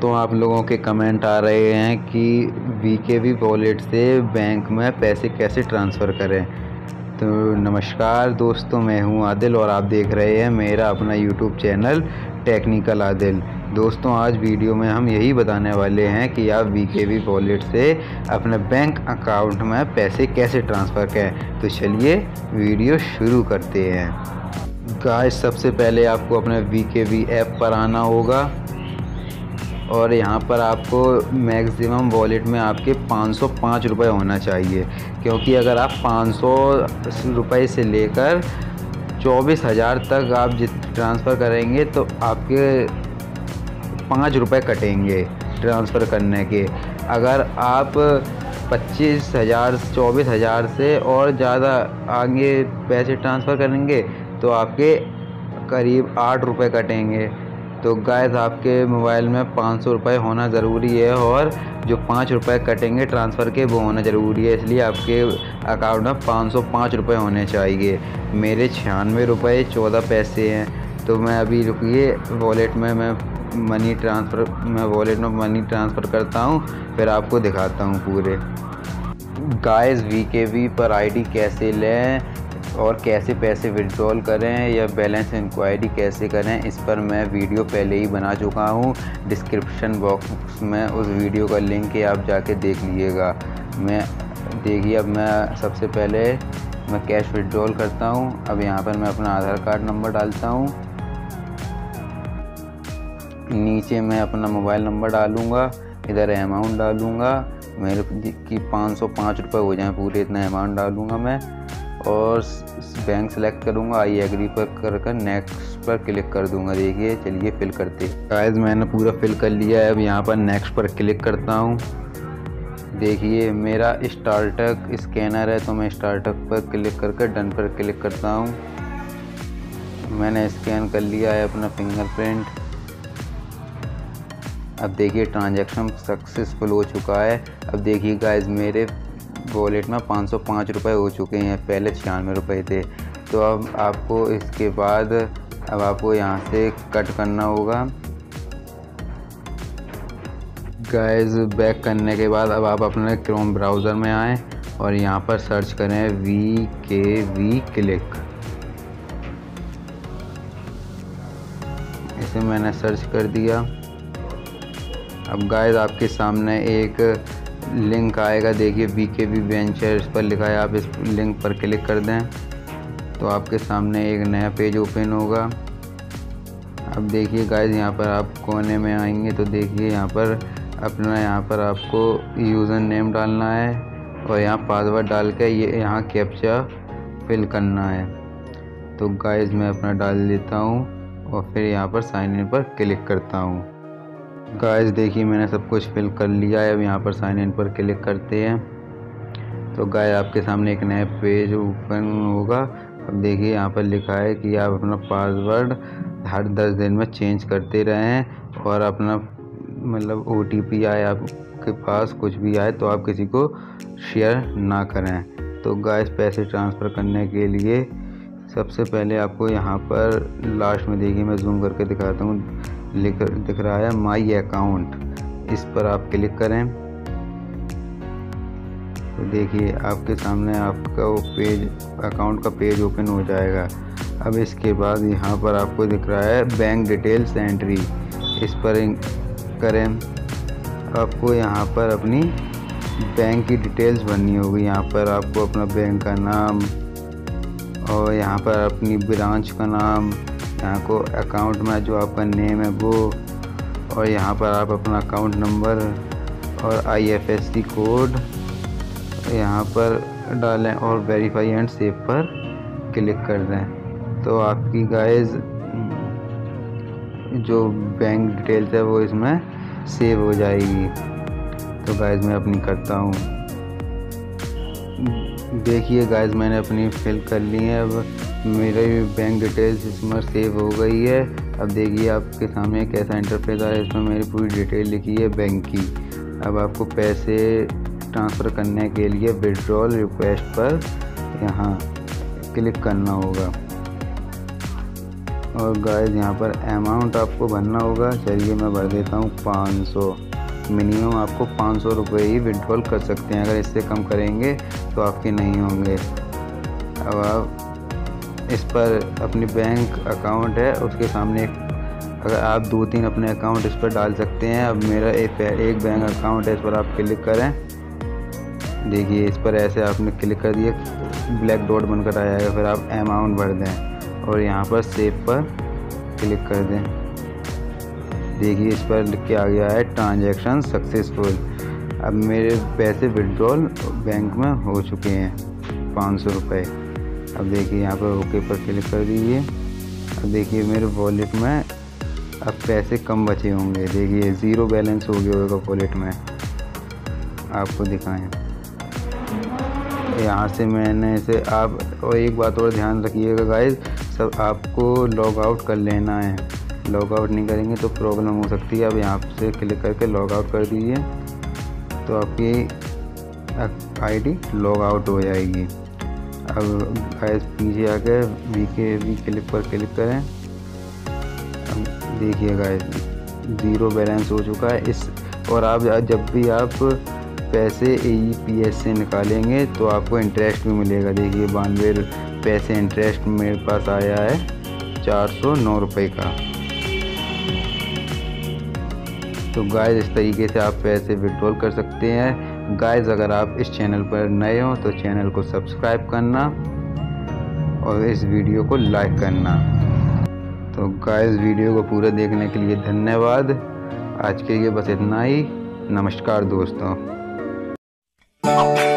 दोस्तों, आप लोगों के कमेंट आ रहे हैं कि वीकेबी वॉलेट से बैंक में पैसे कैसे ट्रांसफ़र करें। तो नमस्कार दोस्तों, मैं हूं आदिल और आप देख रहे हैं मेरा अपना यूट्यूब चैनल टेक्निकल आदिल। दोस्तों, आज वीडियो में हम यही बताने वाले हैं कि आप वीकेबी वॉलेट से अपने बैंक अकाउंट में पैसे कैसे ट्रांसफ़र करें। तो चलिए वीडियो शुरू करते हैं। गाइस, सबसे पहले आपको अपने वीकेबी ऐप पर आना होगा और यहाँ पर आपको मैक्सिमम वॉलेट में आपके 505 रुपये होना चाहिए, क्योंकि अगर आप 500 रुपये से लेकर 24,000 तक आप ट्रांसफ़र करेंगे तो आपके 5 रुपये कटेंगे ट्रांसफ़र करने के। अगर आप 25,000 24,000 से और ज़्यादा आगे पैसे ट्रांसफ़र करेंगे तो आपके करीब 8 रुपये कटेंगे। तो गाइस, आपके मोबाइल में 500 रुपये होना ज़रूरी है और जो 5 रुपये कटेंगे ट्रांसफ़र के वो होना ज़रूरी है, इसलिए आपके अकाउंट में 505 रुपये होने चाहिए। मेरे 96 रुपये 14 पैसे हैं। तो मैं अभी रुकिए, वॉलेट में मैं वॉलेट में मनी ट्रांसफ़र करता हूँ, फिर आपको दिखाता हूँ पूरे। गाइस, वीकेबी पर आईडी कैसे लें और कैसे पैसे विड्रॉल करें या बैलेंस इंक्वायरी कैसे करें, इस पर मैं वीडियो पहले ही बना चुका हूँ। डिस्क्रिप्शन बॉक्स में उस वीडियो का लिंक है, आप जाके देख लीजिएगा। देखिए, अब मैं सबसे पहले मैं कैश विड्रॉल करता हूँ। अब यहाँ पर मैं अपना आधार कार्ड नंबर डालता हूँ, नीचे मैं अपना मोबाइल नंबर डालूँगा, इधर अमाउंट डालूँगा मेरे की 505 रुपये हो जाए पूरे, इतना अमाउंट डालूँगा मैं और बैंक सेलेक्ट करूँगा। आई एग्री पर कर नेक्स्ट पर क्लिक कर दूँगा। देखिए, चलिए फिल करते। गाइस, मैंने पूरा फिल कर लिया है। अब यहाँ पर नेक्स्ट पर क्लिक करता हूँ। देखिए, मेरा स्टार्टक स्कैनर है तो मैं स्टार्टक पर क्लिक करके डन पर क्लिक करता हूँ। मैंने स्कैन कर लिया है अपना फिंगरप्रिंट। अब देखिए, ट्रांजैक्शन सक्सेसफुल हो चुका है। अब देखिए गाइस, मेरे वॉलेट में 505 रुपये हो चुके हैं, पहले 96 रुपये थे। तो अब आपको इसके बाद अब आपको यहाँ से कट करना होगा। गाइस, बैक करने के बाद अब आप अपने क्रोम ब्राउज़र में आएँ और यहाँ पर सर्च करें वीकेबी क्लिक। इसे मैंने सर्च कर दिया। अब गाइस, आपके सामने एक लिंक आएगा, देखिए वीकेबी वेंचर, इस पर लिखा है, आप इस लिंक पर क्लिक कर दें तो आपके सामने एक नया पेज ओपन होगा। अब देखिए गाइस, यहाँ पर आप कोने में आएंगे तो देखिए यहाँ पर आपको यूज़र नेम डालना है और यहाँ पासवर्ड डाल के यहाँ कैप्चा फिल करना है। तो गाइस, मैं अपना डाल देता हूँ और फिर यहाँ पर साइन इन पर क्लिक करता हूँ। गाइस, देखिए मैंने सब कुछ फिल कर लिया है। अब यहाँ पर साइन इन पर क्लिक करते हैं तो गाइस, आपके सामने एक नया पेज ओपन होगा। अब देखिए, यहाँ पर लिखा है कि आप अपना पासवर्ड हर 10 दिन में चेंज करते रहें और अपना OTP आए आपके पास, कुछ भी आए तो आप किसी को शेयर ना करें। तो गाइस, पैसे ट्रांसफ़र करने के लिए सबसे पहले आपको यहाँ पर लास्ट में, देखिए मैं जूम करके दिखाता हूँ, दिख रहा है माई अकाउंट, इस पर आप क्लिक करें तो देखिए आपके सामने आपका वो पेज, अकाउंट का पेज ओपन हो जाएगा। अब इसके बाद यहाँ पर आपको दिख रहा है बैंक डिटेल्स एंट्री, इस पर करें। आपको यहाँ पर अपनी बैंक की डिटेल्स भरनी होगी। यहाँ पर आपको अपना बैंक का नाम और यहाँ पर अपनी ब्रांच का नाम, यहाँ को अकाउंट में जो आपका नेम है वो, और यहाँ पर आप अपना अकाउंट नंबर और IFSC कोड यहाँ पर डालें और वेरीफाई एंड सेव पर क्लिक कर दें। तो आपकी गाइस जो बैंक डिटेल्स है वो इसमें सेव हो जाएगी। तो गाइस, मैं अपनी करता हूँ। देखिए गाइस, मैंने अपनी फिल कर ली है। अब मेरे बैंक डिटेल्स इसमें सेव हो गई है। अब देखिए आपके सामने कैसा इंटरफेस आ रहा है, इसमें मेरी पूरी डिटेल लिखी है बैंक की। अब आपको पैसे ट्रांसफ़र करने के लिए विड्रॉल रिक्वेस्ट पर यहाँ क्लिक करना होगा। और गाइस यहाँ पर अमाउंट आपको भरना होगा। चलिए मैं भर देता हूँ 500। मिनिमम आपको 500 रुपये ही विड्रॉल कर सकते हैं, अगर इससे कम करेंगे तो आपके नहीं होंगे। अब आप इस पर अपनी बैंक अकाउंट है उसके सामने, अगर आप 2-3 अपने अकाउंट इस पर डाल सकते हैं। अब मेरा एक बैंक अकाउंट है, इस पर आप क्लिक करें। देखिए इस पर ऐसे आपने क्लिक कर दिया, ब्लैक डॉट बनकर आ जाएगा। फिर आप अमाउंट भर दें और यहाँ पर सेव पर क्लिक कर दें। देखिए इस पर लिख के आ गया है ट्रांजैक्शन सक्सेसफुल। अब मेरे पैसे विड्रॉल बैंक में हो चुके हैं 500 रुपये। अब देखिए यहाँ पर ओके पर क्लिक कर दीजिए। अब देखिए मेरे वॉलेट में अब पैसे कम बचे होंगे। देखिए 0 बैलेंस हो गया होगा वॉलेट में। आपको दिखाएं यहाँ से मैंने इसे आप, और एक बात और ध्यान रखिएगा गाइस, सब आपको लॉग आउट कर लेना है। लॉग आउट नहीं करेंगे तो प्रॉब्लम हो सकती है। अब यहाँ से क्लिक करके लॉग आउट कर दीजिए तो आपकी आईडी लॉग आउट हो जाएगी। अब गाइस पीछे आके वीके क्लिक पर क्लिक करें। अब देखिए गाइस 0 बैलेंस हो चुका है इस। और आप जब भी आप पैसे AEPS से निकालेंगे तो आपको इंटरेस्ट भी मिलेगा। देखिए 92 पैसे इंटरेस्ट मेरे पास आया है 409 रुपये का। तो गाइस इस तरीके से आप पैसे विड्रॉल कर सकते हैं। गाइस अगर आप इस चैनल पर नए हो तो चैनल को सब्सक्राइब करना और इस वीडियो को लाइक करना। तो गाइस वीडियो को पूरा देखने के लिए धन्यवाद। आज के लिए बस इतना ही। नमस्कार दोस्तों।